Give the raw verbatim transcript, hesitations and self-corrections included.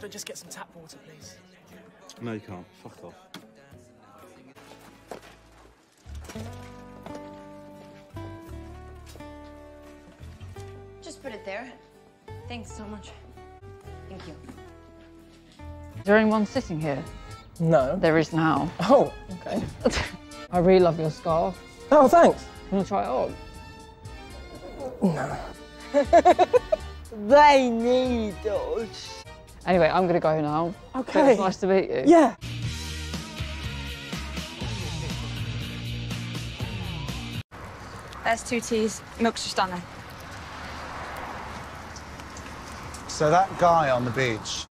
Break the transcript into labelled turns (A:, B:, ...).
A: Could I just get some tap water, please?
B: No, you can't. Fuck off.
C: Just put it there. Thanks so much. Thank you.
D: Is there anyone sitting here?
A: No.
D: There is now.
A: Oh, okay.
D: I really love your scarf.
A: Oh, thanks.
D: Want to try it on?
A: No.
D: They need us. Anyway, I'm gonna go now.
A: Okay.
D: It's nice to meet you.
A: Yeah.
C: There's two teas. Milk's just on there.
E: So that guy on the beach,